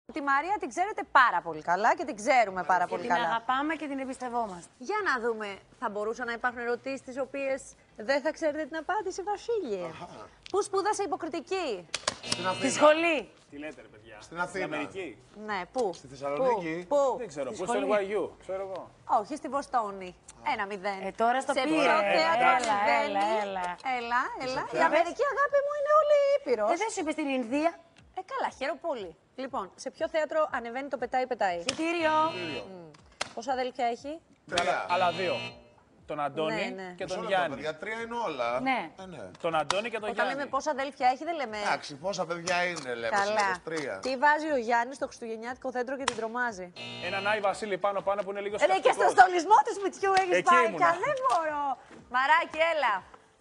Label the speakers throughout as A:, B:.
A: Τη Μαρία την ξέρετε πάρα πολύ καλά και την ξέρουμε πάρα πολύ καλά.
B: Την αγαπάμε και την εμπιστευόμαστε.
A: Για να δούμε, θα μπορούσαν να υπάρχουν ερωτήσεις τις οποίες δεν θα ξέρετε την απάντηση, Βασίλη. Πού σπούδασε υποκριτική?
C: Στην Αθήνα.
B: Στη σχολή.
D: Τι λέτε, ρε παιδιά.
C: Στην Αθήνα.
D: Στην Αμερική.
A: Ναι, πού?
C: Στη Θεσσαλονίκη.
A: Πού?
D: Δεν ξέρω. Πού στο
B: σχολή.
D: NYU, ξέρω εγώ.
A: Όχι, στη Βοστόνη. 1-0.
B: Τώρα στο
A: Σε
B: πήρε.
A: ποιο θέατρο
B: Έλα,
A: ανεβαίνει? Έλα. Η Αμερική, αγάπη μου, είναι όλη η Ήπειρος.
B: Δεν σου είπε στην Ινδία.
A: Καλά, χαίρομαι πολύ. Λοιπόν, σε ποιο θέατρο ανεβαίνει το πετάει?
B: Εισιτήριο.
A: Πόσα αδέλφια έχει?
D: Άλλα δύο. Τον Αντώνη
A: Ναι.
D: και
C: Μισό
D: τον
C: λεπτό,
D: Γιάννη.
C: παιδιά, 3 είναι όλα.
B: Ναι.
C: Ναι.
D: Τον Αντώνη και τον
A: Όταν λέμε
D: Γιάννη.
A: πόσα αδέλφια έχει, δεν λέμε.
C: Εντάξει, πόσα παιδιά είναι, λέμε.
A: Καλά.
C: Συνήθως 3.
A: Τι βάζει ο Γιάννης στο Χριστουγεννιάτικο δέντρο και την τρομάζει.
D: Έναν Άι Βασίλη πάνω που είναι λίγο
A: Και στο
D: σκεφτικός.
A: στολισμό του σπιτιού έχει
D: Εκεί
A: πάει.
D: ήμουνα.
A: Δεν μπορώ. Μαράκι, έλα.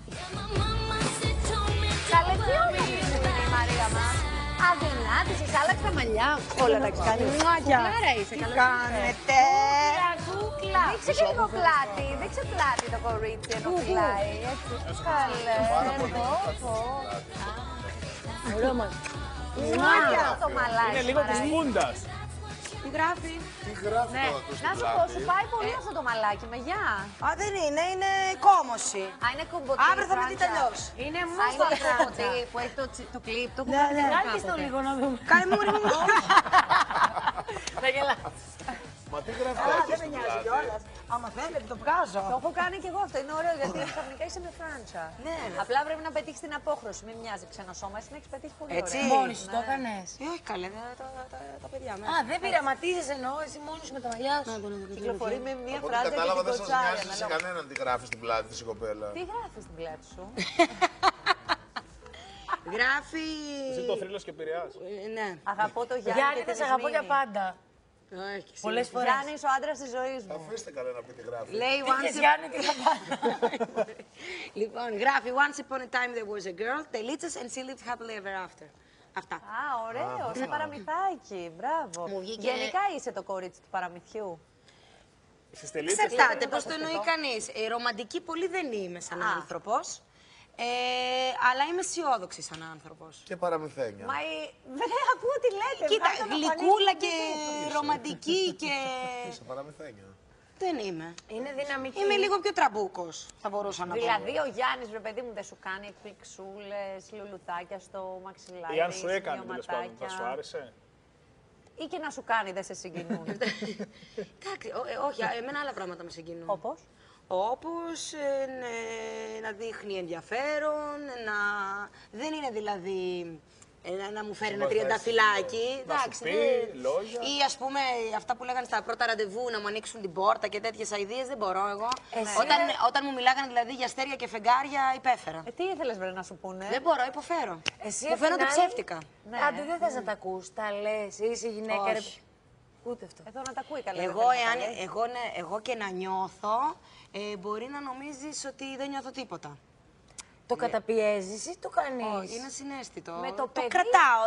A: Καλέ, τι όμορφη που είναι η Μαρία μας. Αδυνά, της άλλαξε τα μαλλιά. Όλα τα έχεις κάνει. Κουκλάρα είσαι. Τι κάνετε?
B: Κούκλα.
A: Δείξε και λίγο πλάτη. Δείξε πλάτη το κορίτσι ενώ φυλάει. Έτσι. Καλέ.
B: Ωραίο μας.
A: Μάτια το μαλάκι.
D: Είναι λίγο της
A: Μαράκι.
D: Πούντας.
B: Τι γράφει.
C: Τι γράφει
A: Ναι.
C: τώρα το
A: Να σου πω, σου πάει πολύ αυτό το μαλάκι. Με γεια.
E: Α, δεν είναι, είναι κόμωση.
A: Α, είναι κουμποτή.
E: Αύριο θα με δείτε
A: Φράντσα.
E: αλλιώς.
B: Είναι
A: Α,
B: μου
A: είναι
B: στο
A: το
B: φράτσα.
A: κουμποτή που έχει το κλιπ. Το έχω
E: Ναι,
A: κάνει
E: ναι.
B: Βγάλτε στο λίγο να δούμε.
E: Κάνε μου ρε μου.
B: Θα γελά.
C: Μα τι γράφει
E: Α,
C: τώρα
E: δεν με νοιάζει κιόλας. Άμα θέλετε το βγάζω.
A: Το έχω κάνει και εγώ αυτό. Είναι ωραίο γιατί ξαφνικά είσαι με φράντσα.
E: Ναι.
A: Απλά πρέπει να πετύχει την απόχρωση. Μην μοιάζει ξένο σώμα. Εσύ την έχει πετύχει πολύ
E: Έτσι.
A: ωραία.
B: Μόνη σου το έκανες.
E: Όχι καλέ, τα παιδιά μέσα.
B: Α, δεν πειραματίζεσαι εννοώ εσύ μόνος σου με τα μαλλιά σου.
A: Κυκλοφορεί με μία
C: Από ό,τι
A: φράτσα και
C: κατάλαβα
A: την
C: δεν σας
A: κοτσάρια.
C: νοιάζει σε κανέναν τι γράφει στην πλάτη της η κοπέλα.
A: Τι γράφει στην πλάτη σου?
E: Γράφει.
D: Εσύ το θρύλος και Πειραιάς.
E: Ναι.
A: Αγαπώ το Γιάννη.
B: Γιάννη,
A: και
B: δεν
A: τη
B: σε αγαπώ για
A: Σμήνη.
B: πάντα.
E: Όχι,
B: Πολλές φορές.
A: Γιάννη, ο άντρας της ζωής μου.
C: Αφήστε καλά να πει τι γράφει.
E: Λέει
B: Τι
E: once.
B: Γιάννη, τι θα πάντα.
E: Λοιπόν, γράφει Once upon a time there was a girl, τελίτσες and she lived happily ever after. Αυτά.
A: Α, ωραίο. Σε παραμυθάκι. Μπράβο.
E: Μου βγήκε-
A: Γενικά είσαι το κορίτσι του παραμυθιού.
D: Στις τελίτσες.
E: Εξαρτάται
A: το
E: πώς το εννοεί
A: ακουστικό.
E: κανείς. Ρομαντική πολύ δεν είμαι σαν
A: Α.
E: άνθρωπος. Αλλά είμαι αισιόδοξη σαν άνθρωπος.
C: Και παραμυθένια.
A: Μα δεν ακούω τι λέτε.
E: Κοίτα,
A: βγάλτε να
E: γλυκούλα
A: φανεί.
E: και ρομαντική και.
C: Είσαι παραμυθένια.
E: Δεν είμαι.
B: Είναι δυναμική.
E: Είμαι λίγο πιο τραμπούκος, θα μπορούσα να πω.
A: Δηλαδή ο Γιάννης, ρε παιδί μου, δεν σου κάνει εκπληξούλες, λουλουδάκια στο μαξιλάρι.
D: Ή αν σου έκανε τέλος πάντων, θα
A: σημειωματάκια.
D: σου άρεσε.
A: Ή και να σου κάνει, δεν σε συγκινούν.
E: Εντάξει, όχι, εμένα άλλα πράγματα με συγκινούν.
A: Όπως.
E: Όπως να δείχνει ενδιαφέρον, δεν είναι δηλαδή να μου φέρει ένα τριανταφυλάκι.
D: Να σου πει λόγια.
E: Ή ας πούμε αυτά που λέγανε στα πρώτα ραντεβού να μου ανοίξουν την πόρτα και τέτοιες αηδίες δεν μπορώ εγώ. Όταν μου μιλάγανε δηλαδή για αστέρια και φεγγάρια υπέφερα.
A: Τι ήθελες βρε να σου πούνε.
E: Δεν μπορώ, υποφέρω.
B: Εσύ
E: Μου φαίνονται
B: απ' την άλλη-
E: ψεύτικα.
A: Ναι.
B: Άντε, δεν θες να τα ακούς, τα λες, είσαι γυναίκα. ρε.
E: Όχι.
B: Ούτε αυτό.
A: Εδώ να τα ακούει καλά.
E: Εγώ, εγώ και να νιώθω, μπορεί να νομίζεις ότι δεν νιώθω τίποτα.
B: Το καταπιέζεις ή το κάνεις.
E: Όχι, είναι συναίσθητο.
A: Με το παιδί-
E: κρατάω,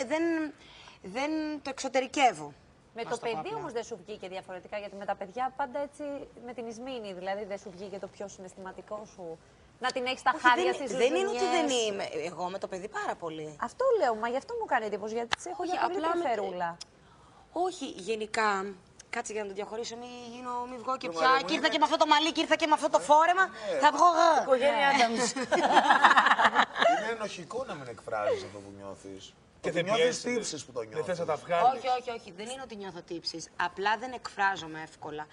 E: δεν το εξωτερικεύω.
A: Με το παιδί όμως δεν σου βγήκε διαφορετικά, γιατί με τα παιδιά πάντα έτσι με την Ισμήνη, δηλαδή δεν σου βγήκε το πιο συναισθηματικό σου. Να την έχεις τα
E: Όχι,
A: χάρια στις
E: δεν είναι ότι
A: ζουζουνιές.
E: δεν είμαι. Εγώ με το παιδί πάρα πολύ.
A: Αυτό λέω, μα γι' αυτό μου κάνει εντύπωση, γιατί της έχω
E: Όχι,
A: για πολύ
E: απλά με-
A: τρυφερούλα.
E: Όχι, γενικά. Κάτσε για να το διαχωρίσω, μη βγω και
C: Ναι,
E: πια.
C: Μαρία μου,
E: Και ήρθα
C: είναι-
E: και με αυτό το μαλλί, και ήρθα και με αυτό το φόρεμα. Θα βγω.
B: Οικογένεια Άνταμς.
C: Είναι ενοχικό να μην εκφράζεις αυτό που νιώθεις.
D: Και
C: Ότι
D: δεν
C: νιώθεις
D: πιέζεσαι,
C: τύψεις που το
D: Δεν θες να
C: νιώθεις.
D: τα βγάλεις.
E: Όχι. Δεν είναι ότι νιώθω τύψεις. Απλά δεν εκφράζομαι εύκολα.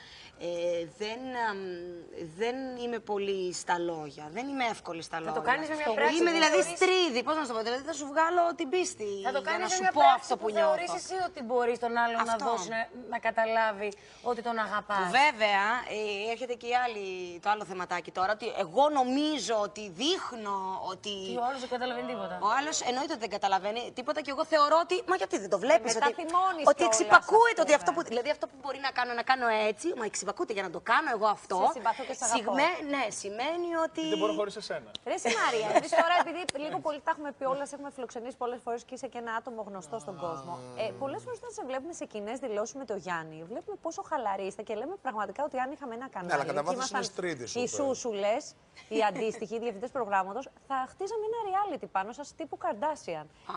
E: Δεν είμαι πολύ στα λόγια. Δεν είμαι εύκολη στα λόγια.
B: το κάνεις με μια πράξη
E: Είμαι
B: που
E: δηλαδή
B: θεωρείς-
E: στρίδι. Πώς να σου το πω. Δηλαδή θα σου βγάλω την πίστη.
B: Θα το
E: για
B: κάνεις
E: να
B: με
E: σου
B: μια
E: πω
B: πράξη
E: αυτό
B: που
E: που
B: θεωρείς
E: νιώθω.
B: εσύ ότι μπορείς τον άλλον να
E: Αυτό.
B: δώσει, να καταλάβει ότι τον αγαπάς.
E: Βέβαια, έρχεται και το άλλο θεματάκι τώρα. Ότι εγώ νομίζω ότι δείχνω ότι.
B: Και ο άλλος δεν καταλαβαίνει τίποτα.
E: Ο άλλο εννοείται ότι δεν καταλαβαίνει τίποτα και εγώ θεωρώ ότι. Μα γιατί δεν το βλέπει.
A: μετά θυμώνεις
E: Ότι
A: κιόλας,
E: εξυπακούεται.
A: ας
E: Ότι αυτό που,
A: πούμε.
E: δηλαδή αυτό που μπορεί να κάνω έτσι. Μα εξυπακούεται για να το κάνω εγώ αυτό.
A: Σε συμπαθώ και σ' αγαπώ.
E: Ναι, σημαίνει ότι.
D: Δεν μπορώ χωρίς εσένα.
A: Ρε εσύ Μαρία, εμείς τώρα επειδή λίγο πολύ τα έχουμε πει όλα, σε έχουμε φιλοξενήσει πολλές φορές και είσαι και ένα άτομο γνωστό στον κόσμο. Πολλές φορές όταν σε βλέπουμε σε κοινές δηλώσεις με τον Γιάννη, βλέπουμε πόσο χαλαροί είστε και λέμε πραγματικά ότι αν είχαμε ένα κανάλι.
C: αλλά κατά
A: και
C: βάθος
A: ήμασταν
C: είναι στρίδι,
A: οι
C: super.
A: σούσουλες, οι αντίστοιχοι, οι διευθυντές προγράμματος, θα χτίζαμε ένα reality πάνω σας τύπου Kardashian.
E: Ναι.
A: Δηλαδή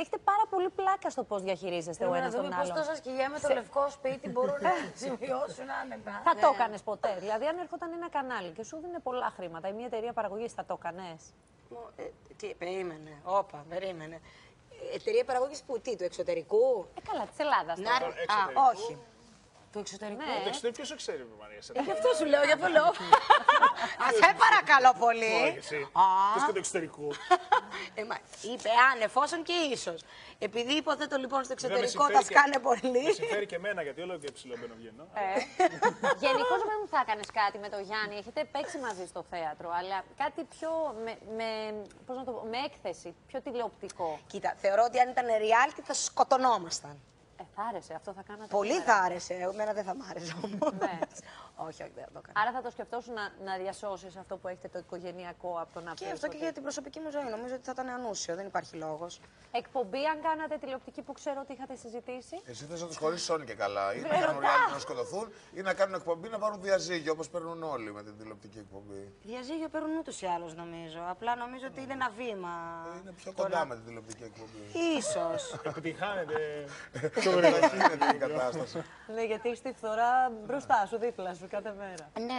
A: έχετε πάρα πολύ πλάκα στο πώς διαχειρίζεστε ο
B: Θέλουμε να
A: ένας τον
B: δούμε πώς
A: άλλον.
B: τόσα σκυλιά με το λευκό σπίτι μπορούν να συμβιώσουν άνετα.
A: Θα το έκανε ποτέ? Δηλαδή, αν έρχονταν ένα κανάλι και σου δίνει πολλά χρήματα ή μια εταιρεία παραγωγής, θα το έκανε?
E: Περίμενε. Όπα, περίμενε. Εταιρεία παραγωγής που, του εξωτερικού.
A: Καλά, της Ελλάδας τώρα.
D: εξωτερικού.
E: Όχι.
B: Του εξωτερικού.
A: Ναι.
D: Το εξωτερικό ποιος το ξέρει, Μαρία.
E: Γι' αυτό σου λέω, γι' αυτό λέω. Σε παρακαλώ πολύ.
D: Όχι, εσύ. Ποιος και το εξωτερικού.
E: Είπε αν, εφόσον και ίσως. Επειδή υποθέτω λοιπόν στο εξωτερικό
D: συμφέρει
E: τα
D: και-
E: σκάνε πολύ.
D: Με συμφέρει και εμένα γιατί όλο και ψηλό μπαίνω βγαίνω.
A: Γενικώς δεν μου θα έκανες κάτι με το Γιάννη. Έχετε παίξει μαζί στο θέατρο, αλλά κάτι πιο πώς να το πω, με έκθεση, πιο τηλεοπτικό.
E: Κοίτα, θεωρώ ότι αν ήταν reality θα σκοτωνόμασταν.
A: Θα άρεσε, αυτό θα κάνατε.
E: Πολύ
A: σήμερα.
E: θα άρεσε. Εμένα δεν θα μ' άρεσε όμως.
A: Ναι.
E: Όχι, όχι, δεν θα το έκανα.
A: Άρα θα το σκεφτόσουν να διασώσεις αυτό που έχετε το οικογενειακό από το να
E: Και
A: πεις
E: αυτό και
A: ότι-
E: για την προσωπική μου ζωή. Νομίζω ότι θα ήταν ανούσιο, δεν υπάρχει λόγος.
A: Εκπομπή, αν κάνατε τηλεοπτική που ξέρω ότι είχατε συζητήσει.
C: Εσύ θες να τους χωρίσεις όλοι και καλά. Ή να κάνουν reality να σκοτωθούν ή να κάνουν εκπομπή να πάρουν διαζύγιο όπως παίρνουν όλοι με την τηλεοπτική εκπομπή.
E: Διαζύγιο παίρνουν ούτως ή άλλως νομίζω. Απλά νομίζω ότι είναι ένα βήμα.
C: Είναι πιο κοντά με την τηλεοπτική εκπομπή.
E: Ίσως.
D: Επιτυχάνεται.
C: Γίνεται η κατάσταση.
A: Ναι, γιατί έχει τη φθορά μπροστά σου, δίπλα σου κάθε μέρα.
E: Ναι,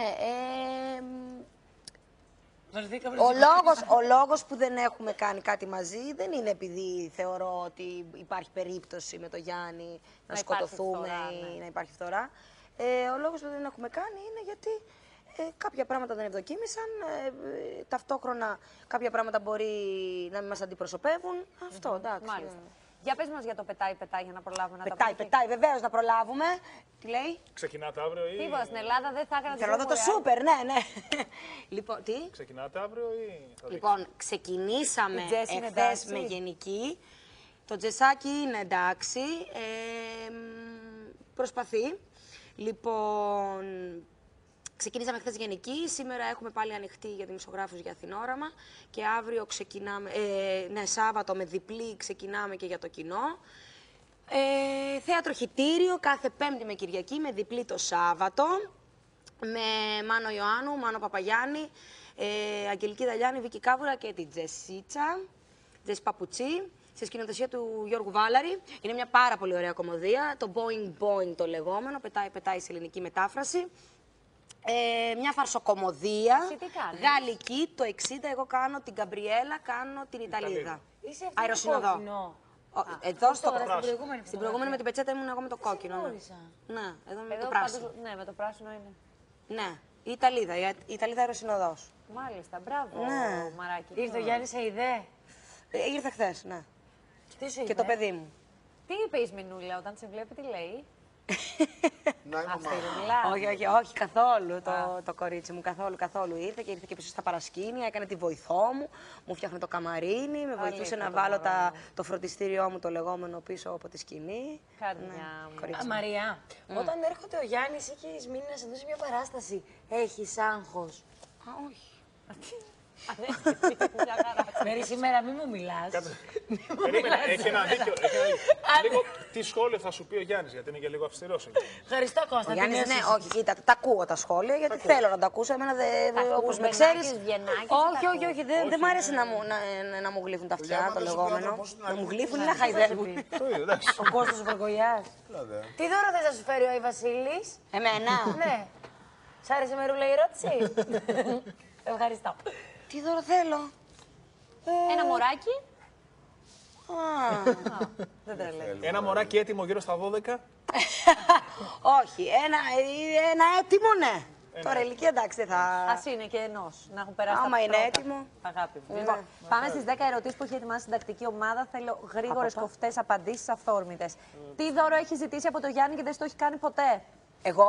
B: Βρεθήκαμε
E: ο λόγος που δεν έχουμε κάνει κάτι μαζί δεν είναι επειδή θεωρώ ότι υπάρχει περίπτωση με το Γιάννη να
A: υπάρχει
E: σκοτωθούμε
A: φθορά,
E: ή
A: ναι.
E: να υπάρχει φθορά. Ο λόγος που δεν έχουμε κάνει είναι γιατί κάποια πράγματα δεν ευδοκίμησαν, ταυτόχρονα κάποια πράγματα μπορεί να μην μας αντιπροσωπεύουν. Αυτό, εντάξει.
A: Μάλιστα. Για πες μας για το πετάει για να προλάβουμε να τα
E: Πετάει,
A: πούμε.
E: πετάει, βεβαίως να προλάβουμε. Τι λέει?
D: Ξεκινάτε αύριο ή.
A: Τίποτα, στην Ελλάδα δεν θα έκανα
E: Θέλω να δω το σούπερ, ναι, ναι. Λοιπόν, τι?
D: Ξεκινάτε αύριο ή. Θα δείξετε?
E: Λοιπόν, ξεκινήσαμε
A: Η Τζες είναι
E: εχθές
A: εντάξει?
E: με γενική. Το Τζεσάκι είναι εντάξει. Προσπαθεί. Λοιπόν, ξεκινήσαμε χθες γενική. Σήμερα έχουμε πάλι ανοιχτή για δημοσιογράφους για Αθηνόραμα. Και αύριο ξεκινάμε, Σάββατο με διπλή ξεκινάμε και για το κοινό. Θέατρο Χιτήριο κάθε Πέμπτη με Κυριακή με διπλή το Σάββατο. Με Μάνο Ιωάννου, Μάνο Παπαγιάννη, Αγγελική Δαλιάνη, Βίκη Κάβουρα και την Τζεσίτσα, Τζες Παπουτσί, σε σκηνοθεσία του Γιώργου Βάλαρη. Είναι μια πάρα πολύ ωραία κομμωδία, το Boing Boing το λεγόμενο, πετάει σε ελληνική μετάφραση. Μια φαρσοκομωδία,
A: Εσύ τι κάνεις?
E: γαλλική, το 60, εγώ κάνω την Καμπριέλα, κάνω την Ιταλίδα.
B: Είσαι αυτό το
E: Αεροσυνοδό.
B: κόκκινο.
E: Εδώ στο
B: τώρα, στην προηγούμενη
E: Στην προηγούμενη με την πετσέτα ήμουν εγώ με το κόκκινο. Ναι,
B: γνώρισα.
E: ναι, εδώ με το
A: Εδώ
E: πράσινο.
A: πάντως, ναι, με το πράσινο είναι.
E: Ναι, η Ιταλίδα, η Ιταλίδα αεροσυνοδός.
A: Μάλιστα, μπράβο,
E: Ναι.
A: Μαράκι.
B: Ήρθε ο Γιάννης σε ιδέα.
E: Ήρθε χθες, ναι.
B: Τι σου είπε?
E: Και το παιδί μου.
A: Τι είπε η Μινούλα όταν σε βλέπει, τι λέει?
C: Να είμαι
A: Αυτή
C: μάνα.
A: μιλά.
E: Όχι, όχι, όχι, καθόλου το κορίτσι μου. Καθόλου. Ήρθε και πίσω στα παρασκήνια, έκανε τη βοηθό μου, μου φτιάχνε το καμαρίνι, με βοηθούσε
A: Αλήθεια,
E: να
A: το
E: βάλω
A: μωρό.
E: το φροντιστήριό μου το λεγόμενο πίσω από τη σκηνή.
A: Καρδιά μου.
E: κορίτσι.
B: Α, Μαριά, όταν έρχεται ο Γιάννης ή και η Σμήνη να σε δώσει μια παράσταση, έχεις άγχος?
E: Α, όχι.
A: Μια χαρά.
B: Μέρη, σήμερα μην μου μιλάς.
D: Περίμενε, έχει ένα δίκιο. Λίγο τι σχόλιο θα σου πει ο Γιάννης, γιατί είναι και λίγο αυστηρός.
B: Ευχαριστώ, Κώστα.
E: Ο Γιάννης,
B: την
E: ναι,
B: έσωσε.
E: όχι, κοίτα, τα ακούω τα σχόλια γιατί θέλω να τα ακούσω. Εμένα όπως με
A: ακούς,
E: ξέρεις.
A: Μπενάκης, Βιεννάκης,
E: Όχι,
A: τα
E: όχι, όχι, δεν μ' άρεσε να μου γλύφουν τα αυτιά,
C: άμα
E: το
C: δεν σου πει ο
E: λεγόμενο.
C: άνθρωπος την
E: Να μου
C: αλήθεια,
E: γλύφουν ή
A: τι
E: να
A: να
E: χαϊδεύουν.
D: Το ίδιο, εντάξει.
B: Ο Κώστας Βαρκογιάς.
C: Δηλαδή.
B: Τι δώρο θες να σου φέρει ο Άι Βασίλης?
E: Εμένα.
B: Ναι. Σ' άρεσε Μερούλα η ερώτηση? Ευχαριστώ.
E: Τι δώρο θέλω.
A: Ένα μωράκι.
E: Δεν τρελαίνω.
D: Ένα μωράκι έτοιμο γύρω στα 12.
E: Όχι, ένα έτοιμο, ναι. Τώρα ηλικία εντάξει δεν θα.
A: Α είναι και ενός. Να έχουν περάσει
E: Άμα
A: τα
E: είναι
A: πρώτα.
E: έτοιμο.
A: Αγάπη μου. Λοιπόν, πάμε στις 10 ερωτήσεις που έχει ετοιμάσει η συντακτική ομάδα. Θέλω γρήγορες κοφτές απαντήσεις αυθόρμητες. Τι δώρο έχει ζητήσει από το Γιάννη και δεν στο έχει κάνει ποτέ?
E: Εγώ.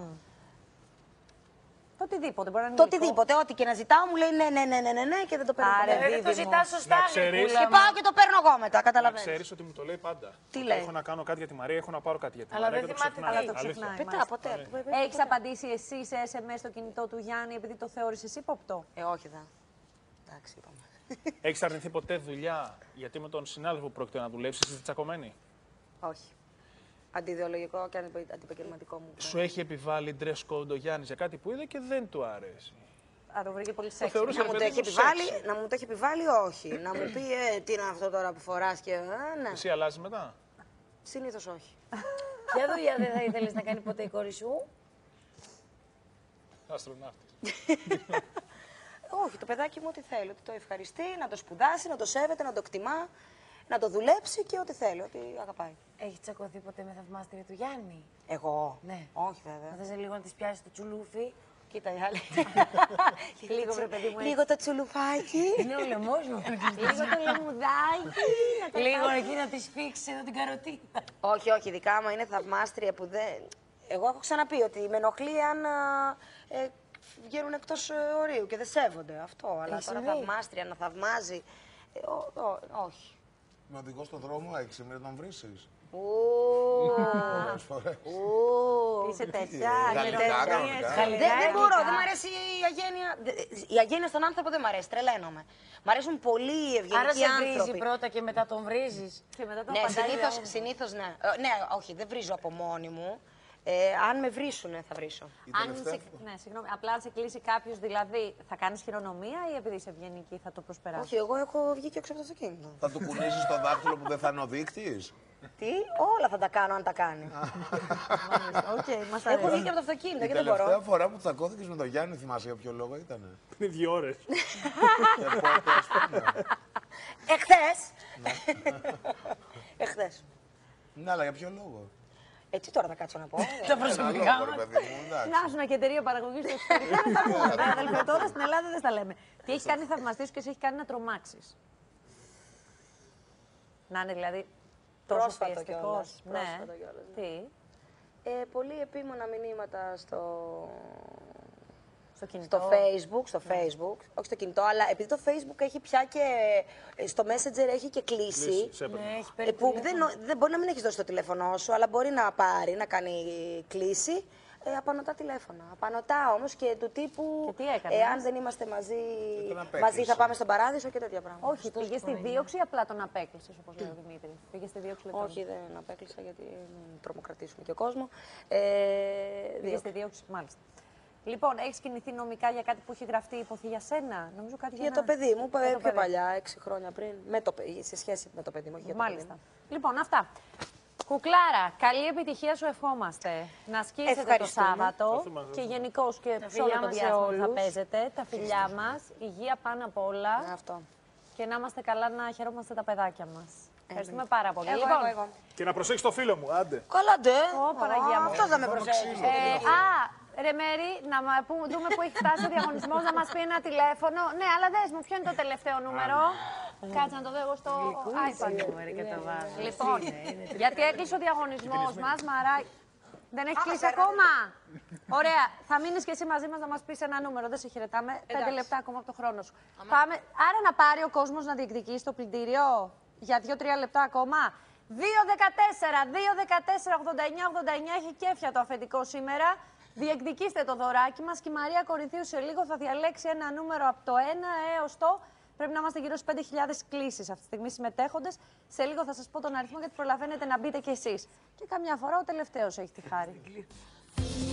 A: Το οτιδήποτε. Μπορεί να είναι
E: Το
A: υλικό.
E: οτιδήποτε, ό,τι και να ζητάω μου λέει ναι και δεν το παίρνω.
A: Άρε,
E: ποτέ.
B: Δεν το
A: δίδυμο.
B: ζητάς σωστά,
D: Να ξέρεις.
B: γλυκούλα
E: Και
B: μου.
E: πάω και το παίρνω εγώ μετά,
D: Να
E: καταλαβαίνεις.
D: ξέρεις ότι μου το λέει πάντα.
E: Τι
D: Όταν
E: λέει?
D: έχω να κάνω κάτι για τη Μαρία, έχω να πάρω κάτι για τη
B: Αλλά
D: Μαρία.
B: δεν
D: και το
B: θυμάται
D: ξεχνάει.
A: Αλλά το
D: Αλήθεια.
A: ξεχνάει.
E: Πετά
A: μάλιστα.
E: ποτέ.
A: Έχεις απαντήσει εσύ σε SMS στο κινητό του Γιάννη επειδή το θεώρησες ύποπτο?
E: Όχι δεν. Εντάξει, είπαμε.
D: Έχεις αρνηθεί ποτέ δουλειά γιατί με τον συνάδελφο που πρόκειται να δουλέψεις είστε τσακωμένοι?
E: Όχι. Αντιιδεολογικό και αντιπαγγελματικό μου.
D: Σου έχει επιβάλει dress code ο Γιάννης για κάτι που είδε και δεν του αρέσει?
A: Θα το βρήκε πολύ σεξι.
D: θεωρούσε,
E: Να μου,
D: ρε
E: το
D: παιδί
E: έχει
D: μου,
E: επιβάλει,
D: σεξι.
E: να μου το έχει επιβάλει, όχι. Να μου πει, τι είναι αυτό τώρα που φοράς και. Ναι.
D: Εσύ αλλάζει μετά.
E: Συνήθως όχι.
B: Ποια δουλειά δεν θα ήθελες να κάνει ποτέ η κόρη σου?
D: Αστροναύτης.
E: Όχι, το παιδάκι μου ό,τι θέλει. Ότι το ευχαριστεί, να το σπουδάσει, να το σέβεται, να το εκτιμά, να το δουλέψει και ό,τι θέλει, ό,τι αγαπάει.
B: Έχει τσακωθεί ποτέ με θαυμάστρια του Γιάννη?
E: Εγώ.
B: Ναι.
E: Όχι, βέβαια.
B: Θα θες λίγο να της πιάσεις το τσουλούφι?
E: Κοίτα η άλλη.
A: Λίγο, βρε παιδί μου,
E: Λίγο το τσουλουφάκι.
B: Είναι ο λαιμός μου.
A: Λίγο το λεμουδάκι.
B: Λίγο εκεί να της φίξεις εδώ την καροτίνα.
E: Όχι, όχι, δικά μου είναι θαυμάστρια που δεν. Εγώ έχω ξαναπεί ότι με ενοχλεί αν βγαίνουν εκτός ορίου και δεν σέβονται. Αυτό. Αλλά
B: Έχει
E: τώρα
B: συμβεί?
E: θαυμάστρια να θαυμάζει. Όχι.
C: Με οδηγό στον δρόμο 6, μην τον βρίσκεις.
E: Ου,
C: Φορές.
A: Είσαι τέτοια.
C: Γαλλικά,
A: ημερομηνίες,
C: κανονικά.
E: Δεν μπορώ, δεν μ' αρέσει η αγένεια. Η αγένεια στον άνθρωπο δεν μ' αρέσει, τρελαίνομαι. Μ' αρέσουν πολύ οι
B: Άρα
E: ευγενικοί
B: σε βρίζει
E: άνθρωποι.
B: πρώτα και μετά τον βρίζεις.
A: Και μετά το
E: Ναι,
A: απαντάει
E: συνήθως ναι. Ναι, όχι, δεν βρίζω από μόνη μου. Αν με βρίσουνε, θα βρίσω.
A: Αν σε, ναι, συγγνώμη, απλά αν σε κλείσει κάποιο, δηλαδή θα κάνει χειρονομία ή επειδή είσαι ευγενική θα το προσπεράσει?
E: Όχι, εγώ έχω βγει και έξω από το αυτοκίνητο.
C: Θα του κουνήσεις το δάχτυλο που δεν θα είναι ο δείκτης.
E: Τι, όλα θα τα κάνω αν τα κάνει.
A: Οκ, μας
E: Έχω
A: αρέσει.
E: βγει και από το αυτοκίνητο
C: Η
E: και δεν
C: τελευταία
E: μπορώ.
C: φορά που τσακώθηκες με τον Γιάννη, θυμάσαι για ποιο λόγο ήταν?
D: Είναι 2 ώρες.
C: Και πότε, ας πούμε.
E: Εχθές. Εχθές.
C: Ναι, αλλά για ποιο λόγο?
E: Τι τώρα θα κάτσω να πω.
B: Τα
C: Ένα
B: προσωπικά
C: λόγο, ρε
B: μας.
C: παιδί μου, εντάξει.
A: Να ήσουν και εταιρεία παραγωγή στο εξωτερικό. Δεν τα πούμε, ρε αδελφέ. Τώρα στην Ελλάδα δεν τα λέμε. Τι έχει κάνει θαυμαστή σου και σε έχει κάνει να τρομάξει? Να είναι δηλαδή τόσο
E: Πρόσφατο
A: πιεστικός.
E: κιόλας,
A: Ναι.
E: πρόσφατο κιόλας, ναι.
A: Τι,
E: Πολύ επίμονα μηνύματα
A: στο κινητό.
E: στο Facebook, όχι στο κινητό, αλλά επειδή το Facebook έχει πια και στο Messenger έχει και κλίση,
B: Ναι, έχει παίρνει
E: που
B: τηλέφωνο.
E: δεν μπορεί να μην έχει δώσει το τηλέφωνό σου, αλλά μπορεί να πάρει, να κάνει κλίση, απανωτά τηλέφωνα. Απανωτά όμως και του τύπου,
A: Και τι έκανες?
E: εάν δεν είμαστε μαζί,
C: τον απέκλεισε.
E: μαζί θα πάμε στον παράδεισο και τέτοια πράγματα.
A: Όχι, πήγε στη δίωξη ή απλά τον απέκλεισε, όπω λέει ο Δημήτρη. Πήγε στη δίωξη λοιπόν.
E: Όχι, δεν απέκλεισα γιατί μην τρομοκρατήσουμε και κόσμο.
A: Πήγε στη δίωξη, μάλιστα. Λοιπόν, έχει κινηθεί νομικά για κάτι που έχει γραφτεί υποθεί για σένα? Νομίζω κάτι
E: Για
A: ένα-
E: το παιδί μου,
A: για το
E: πιο
A: παιδί.
E: παλιά, 6 χρόνια πριν, σε σχέση με το παιδί μου, όχι για το παιδί
A: Μάλιστα.
E: μου.
A: Λοιπόν, αυτά. Κουκλάρα, καλή επιτυχία σου ευχόμαστε. Να σκίσετε το
E: Ευχαριστούμε.
A: Σάββατο και γενικώ και σε
B: φιλιά
A: όλο το
B: μας σε
A: διάστημα που θα
B: όλους.
A: παίζετε. Τα φιλιά μας, υγεία πάνω απ' όλα
E: Αυτό.
A: και να είμαστε καλά, να χαιρόμαστε τα παιδάκια μας. Ευχαριστούμε πάρα πολύ.
E: Εγώ.
D: Και να προσέξεις το φίλο μου, άντε.
E: Καλά, ντε.
A: Παναγία μου.
E: Αυτό θα με προσέξει.
A: Ρε Μέρη, να δούμε που έχει φτάσει ο διαγωνισμός, να μας πει ένα τηλέφωνο. Ναι, αλλά δες μου, ποιο είναι το τελευταίο νούμερο. Κάτσε να το δω εγώ στο iPad. Λοιπόν, γιατί έκλεισε ο διαγωνισμός μας, Μαράκι. Δεν έχει κλείσει ακόμα. Ωραία. Θα μείνεις και εσύ μαζί μας να μας πεις ένα νούμερο. Δεν σε χαιρετάμε. 5 λεπτά ακόμα από το χρόνο σου. Πάμε. Άρα να πάρει ο κόσμος να διεκδικήσει το πλυντήριο για 2-3 λεπτά ακόμα. 2-14, 2-14, 89-89 έχει κέφια το αφεντικό σήμερα. Διεκδικήστε το δωράκι μας και η Μαρία Κορινθίου σε λίγο θα διαλέξει ένα νούμερο από το 1 έως το... Πρέπει να είμαστε γύρω στις 5.000 κλήσεις αυτή τη στιγμή συμμετέχοντες. Σε λίγο θα σας πω τον αριθμό γιατί προλαβαίνετε να μπείτε κι εσείς. Και καμιά φορά ο τελευταίος έχει τη χάρη.